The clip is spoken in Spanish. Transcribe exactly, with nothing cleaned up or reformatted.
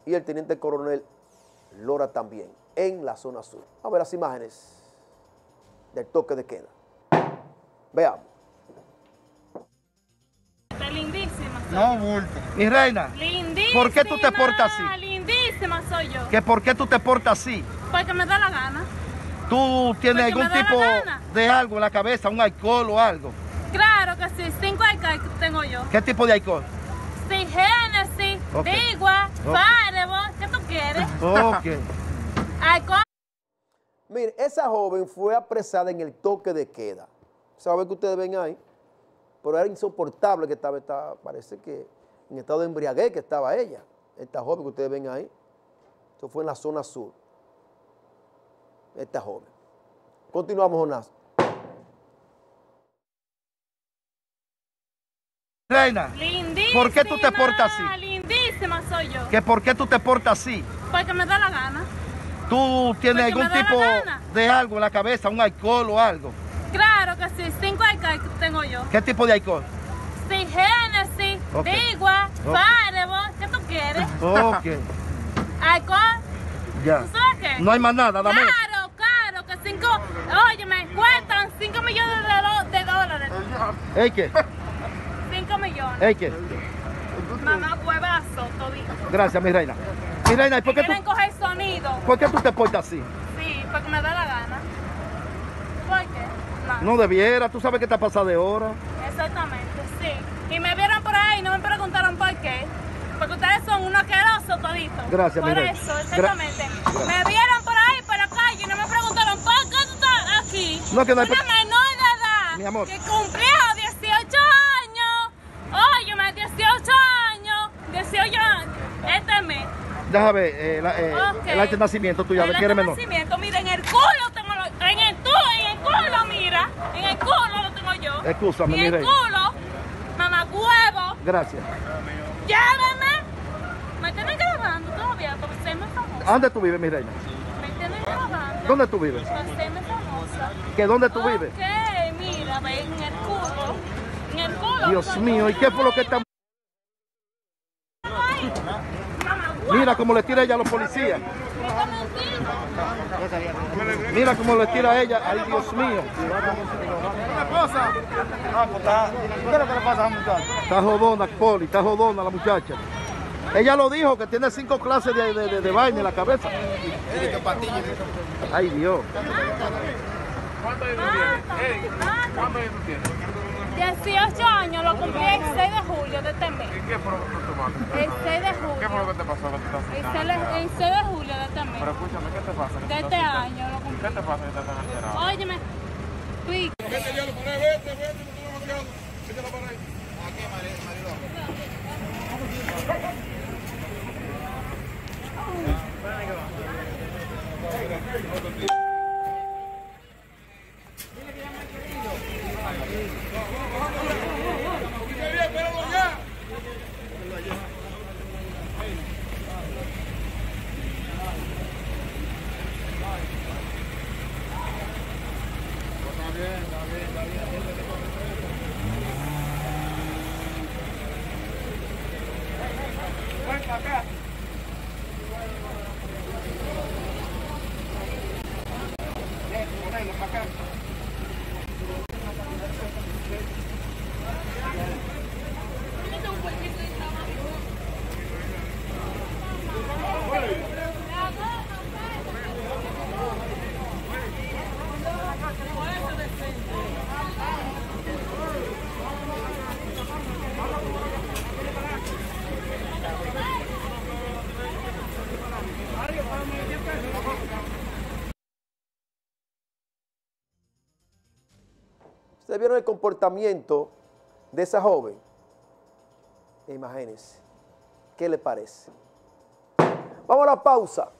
y el teniente coronel Lora también, en la zona sur. A ver las imágenes del toque de queda. Veamos. Está lindísima. Soy No, yo. bulto. Mi reina, Lindísima. ¿por qué tú te portas así? Lindísima soy yo. ¿Que por qué tú te portas así? Porque me da la gana. ¿Tú tienes Porque algún me da la tipo gana. de algo en la cabeza, un alcohol o algo? Claro que sí. Cinco alcohol que tengo yo. ¿Qué tipo de alcohol? Sí, Genesis, Ok. Digua, Ok. Fireball. ¿Qué tú quieres? Ok. Alcohol. Mire, esa joven fue apresada en el toque de queda. Esa joven que ustedes ven ahí, pero era insoportable que estaba, estaba parece que en estado de embriaguez que estaba ella. Esta joven que ustedes ven ahí, esto fue en la zona sur. Esta joven. Continuamos, Jonás. Reina, Lindísima. ¿por qué tú te portas así? Lindísima soy yo. ¿Que por qué tú te portas así? Porque me da la gana. ¿Tú tienes Porque algún me da la tipo gana. de algo en la cabeza, un alcohol o algo? Claro que sí. Cinco alcohol que tengo yo. ¿Qué tipo de alcohol? Sí, Genesis, Ok. Digua, Ok. Fireball. ¿Qué tú quieres? Ok, Alcohol. ya. ¿Tú sabes qué? No hay más nada, dame. Claro, claro, que cinco, oye, me cuestan cinco millones de, do- de dólares. ¿Ey qué? Cinco millones. ¿Ey qué? Mamá, huevazo, todito. Gracias, mi reina. Mi reina, ¿y por qué, Quieren tú, coger sonido. por qué tú te portas así? Sí, porque me da la gana. ¿Por qué? No. No debiera, tú sabes que te ha pasado de hora. Exactamente, sí. Y me vieron por ahí y no me preguntaron por qué. Porque ustedes son unos asquerosos toditos. Gracias, Por mi reina. eso, Gra- exactamente. Gracias. Me vieron por ahí por la calle y no me preguntaron por qué tú estás aquí. No, que no hay Una pre- menor de edad Mi amor. que cumplió dieciocho años. Óyeme, dieciocho años. dieciocho años. Este mes. Déjame ver, eh, la- eh, Ok. el acta de nacimiento tuyo, a ver, El ¿quién eres menor? nacimiento, mira, en el culo tengo lo- en el tu, en el culo, mira. En el culo lo tengo yo. Excúsame, en mi el reina. culo, mamá huevo. Gracias. Lléveme. Me tienen grabando todavía para hacerme famosa. ¿A dónde tú vives, mi reina? Me tienen grabando. ¿Dónde tú vives? Para hacerme famosa. ¿Que dónde tú vives? Ok, mira, ve en el culo. En el culo. Dios mío, ¿y qué fue lo que está...? Ay, mamá huevo. Mira cómo le tira ella a los policías. Me está mintiendo. Mira cómo le tira a ella. Ay, Dios mío. ¿Qué le pasa? Ah, pues está. ¿Qué es lo que le pasa a la muchacha? Está jodona, Poli, está jodona la muchacha. Ella lo dijo, que tiene cinco clases de, de, de, de vaina en la cabeza. Ay, Dios. ¿Cuántos años tú tienes? ¿Cuántos años tú tienes? dieciocho años, lo cumplí el seis de julio de este mes. ¿Y qué fue lo que tú tomaste? El seis de ¿Qué fue julio. lo que te pasó? Que tú estás El así? seis de, el seis de julio de este mes. Pero escúchame, ¿qué te pasa? Que tú De estás este así tan- año lo cumplí. ¿Qué te pasa que estás tan alterado? Óyeme, pico. Vete, ya lo pones, vete, vete, no te lo demasiado. Vete la para ahí. Aquí, Marilón. Ven para acá. Ven, ponelo para acá. ¿Ustedes vieron el comportamiento de esa joven? Imagínense. ¿Qué le parece? Vamos a la pausa.